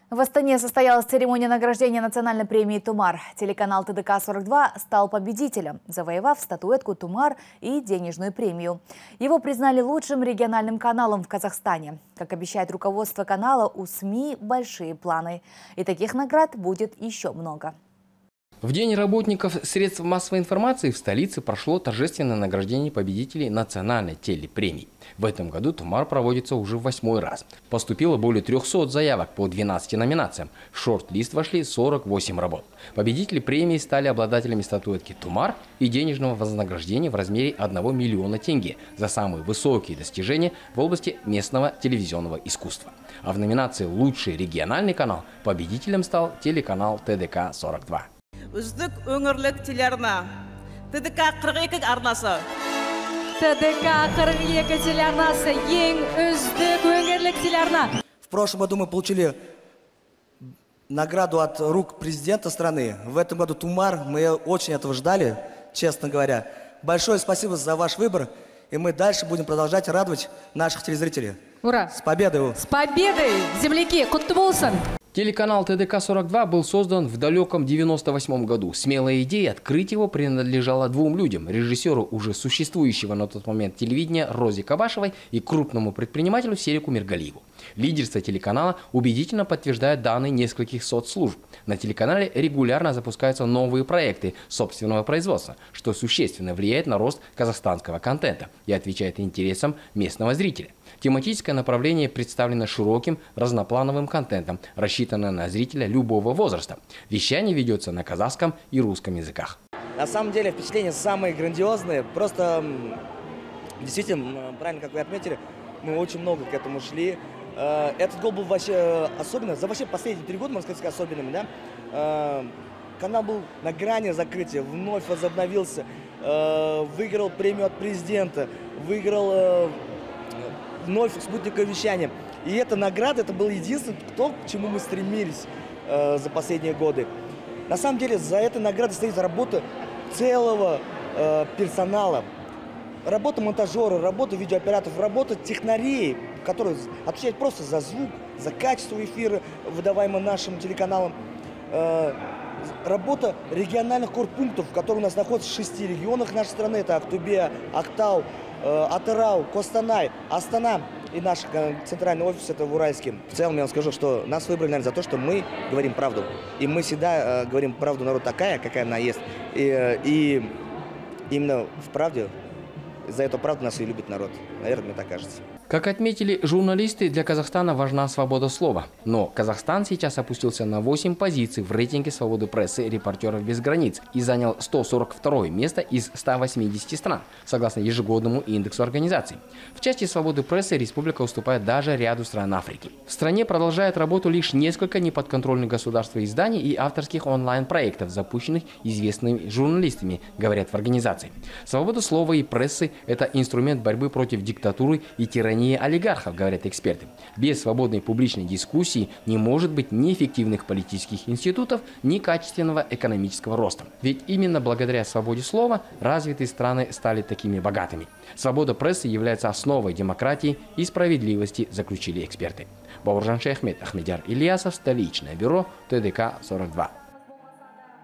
В Астане состоялась церемония награждения национальной премии «Тумар». Телеканал ТДК-42 стал победителем, завоевав статуэтку «Тумар» и денежную премию. Его признали лучшим региональным каналом в Казахстане. Как обещает руководство канала, у СМИ большие планы. И таких наград будет еще много. В День работников средств массовой информации в столице прошло торжественное награждение победителей национальной телепремии. В этом году «Тумар» проводится уже в 8-й раз. Поступило более 300 заявок по 12 номинациям. В шорт-лист вошли 48 работ. Победители премии стали обладателями статуэтки «Тумар» и денежного вознаграждения в размере 1 миллиона тенге за самые высокие достижения в области местного телевизионного искусства. А в номинации «Лучший региональный канал» победителем стал телеканал ТДК-42. Үздік өңірлік телеарна ТДК-42 арнасы. ТДК-42 телеарнасы ең үздік өңірлік телеарна. В прошлом году мы получили награду от рук президента страны. В этом году «Тумар». Мы очень этого ждали, честно говоря. Большое спасибо за ваш выбор. И мы дальше будем продолжать радовать наших телезрителей. Ура! С победой! С победой, земляки! Құтты болсын! Телеканал ТДК-42 был создан в далеком 1998 году. Смелая идея открыть его принадлежала двум людям. Режиссеру уже существующего на тот момент телевидения Розе Кабашевой и крупному предпринимателю Серику Миргалиеву. Лидерство телеканала убедительно подтверждает данные нескольких соцслужб. На телеканале регулярно запускаются новые проекты собственного производства, что существенно влияет на рост казахстанского контента и отвечает интересам местного зрителя. Тематическое направление представлено широким разноплановым контентом, рассчитанное на зрителя любого возраста. Вещание ведется на казахском и русском языках. На самом деле впечатления самые грандиозные. Просто действительно, правильно, как вы отметили, мы очень много к этому шли. Этот гол был вообще особенный. За вообще последние 3 года, можно сказать, особенными, да? Канал был на грани закрытия, вновь возобновился, выиграл премию от президента, выиграл вновь спутниковое вещание. И эта награда, это был единственный, к чему мы стремились за последние годы. На самом деле, за этой наградой стоит работа целого персонала. Работа монтажера, работа видеооператоров, работа технарей, которые отвечают просто за звук, за качество эфира, выдаваемого нашим телеканалом. Работа региональных корпунктов, которые у нас находятся в 6 регионах нашей страны. Это Актубе, Актау, Атырау, Костанай, Астана и наш центральный офис, это в Уральске. В целом я вам скажу, что нас выбрали, наверное, за то, что мы говорим правду. И мы всегда говорим правду народу такая, какая она есть. И именно в правде, за эту правду нас и любит народ. Наверное, мне так кажется. Как отметили журналисты, для Казахстана важна свобода слова. Но Казахстан сейчас опустился на 8 позиций в рейтинге свободы прессы «Репортеров без границ» и занял 142 место из 180 стран, согласно ежегодному индексу организации. В части свободы прессы республика уступает даже ряду стран Африки. В стране продолжает работу лишь несколько неподконтрольных государству изданий и авторских онлайн-проектов, запущенных известными журналистами, говорят в организации. Свобода слова и прессы – это инструмент борьбы против диктатуры и тирании олигархов, говорят эксперты. Без свободной публичной дискуссии не может быть ни эффективных политических институтов, ни качественного экономического роста. Ведь именно благодаря свободе слова развитые страны стали такими богатыми. Свобода прессы является основой демократии и справедливости, заключили эксперты. Бауыржан Шейхмет, Ахмедияр Ильясов, столичное бюро ТДК-42.